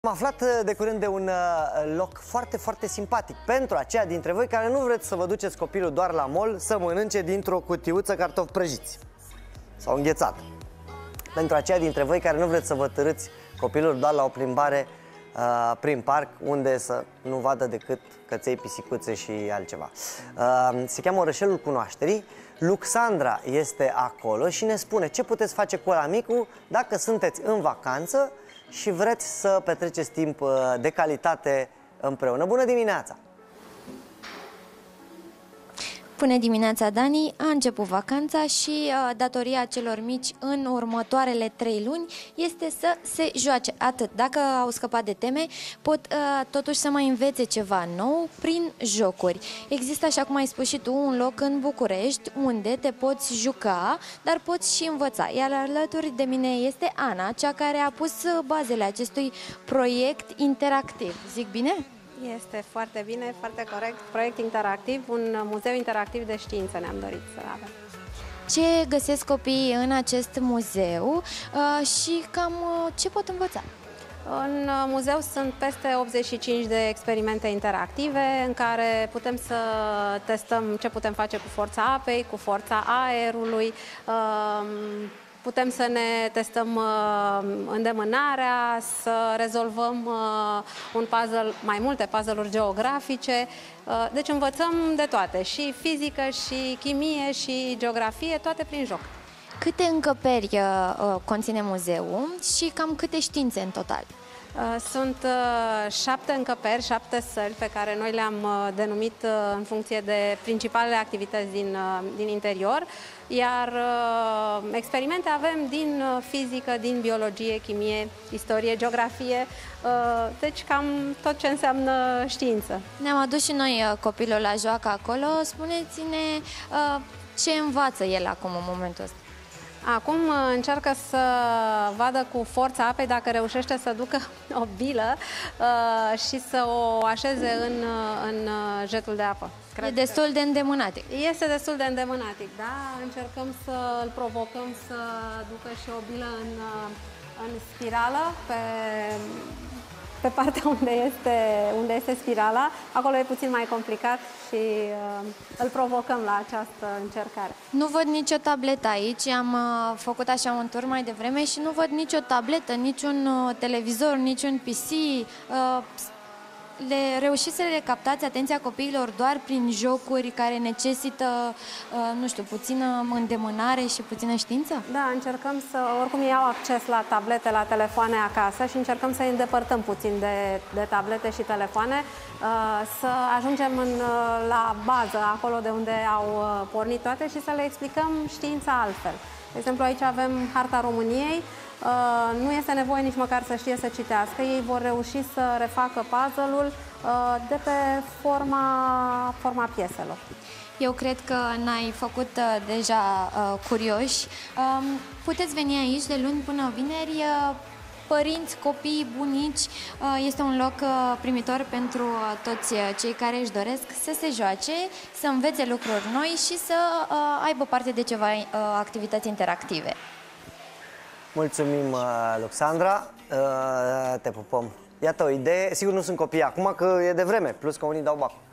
Am aflat de curând de un loc foarte simpatic pentru aceia dintre voi care nu vreți să vă duceți copilul doar la mall să mănânce dintr-o cutiuță cartofi prăjiți sau înghețat. Pentru aceia dintre voi care nu vreți să vă târâți copilul doar la o plimbare prin parc, unde să nu vadă decât căței, pisicuțe și altceva. Se cheamă Orășelul Cunoașterii. Luxandra este acolo și ne spune ce puteți face cu ăla micu dacă sunteți în vacanță și vreți să petreceți timp de calitate împreună. Bună dimineața! Bună dimineața, Dani! A început vacanța și datoria celor mici în următoarele 3 luni este să se joace atât. Dacă au scăpat de teme, pot totuși să mai învețe ceva nou prin jocuri. Există, așa cum ai spus și tu, un loc în București unde te poți juca, dar poți și învăța. Iar alături de mine este Ana, cea care a pus bazele acestui proiect interactiv. Zic bine? Este foarte bine, foarte corect. Proiect interactiv, un muzeu interactiv de știință ne-am dorit să avem. Ce găsesc copiii în acest muzeu și cam ce pot învăța? În muzeu sunt peste 85 de experimente interactive în care putem să testăm ce putem face cu forța apei, cu forța aerului, putem să ne testăm îndemânarea, să rezolvăm un puzzle, mai multe puzzle-uri geografice. Deci învățăm de toate, și fizică, și chimie, și geografie, toate prin joc. Câte încăperi conține muzeul și cam câte științe în total? Sunt 7 încăperi, 7 săli pe care noi le-am denumit în funcție de principalele activități din interior, iar experimente avem din fizică, din biologie, chimie, istorie, geografie, deci cam tot ce înseamnă știință. Ne-am adus și noi copilul la joacă acolo. Spuneți-ne ce învață el acum în momentul ăsta. Acum încearcă să vadă cu forța apei dacă reușește să ducă o bilă și să o așeze în jetul de apă. E destul de îndemânatic. Este destul de îndemânatic, da? Încercăm să îl provocăm să ducă și o bilă în spirală pe partea unde este spirala. Acolo e puțin mai complicat și îl provocăm la această încercare. Nu văd nicio tabletă aici, am făcut așa un tur mai devreme și nu văd nicio tabletă, niciun televizor, niciun PC. Reușiți să le captați atenția copiilor doar prin jocuri care necesită, nu știu, puțină îndemânare și puțină știință? Da, încercăm să, oricum ei au acces la tablete, la telefoane acasă și încercăm să îi îndepărtăm puțin de tablete și telefoane, să ajungem la bază, acolo de unde au pornit toate și să le explicăm știința altfel. De exemplu, aici avem harta României. Nu este nevoie nici măcar să știe să citească, ei vor reuși să refacă puzzle-ul de pe forma pieselor. Eu cred că n-ai făcut deja curioși. Puteți veni aici de luni până vineri, părinți, copii, bunici. Este un loc primitor pentru toți cei care își doresc să se joace, să învețe lucruri noi și să aibă parte de ceva activități interactive. Mulțumim, Luxandra, te pupăm. Iată o idee, sigur nu sunt copii acum că e de vreme, plus că unii dau bacul.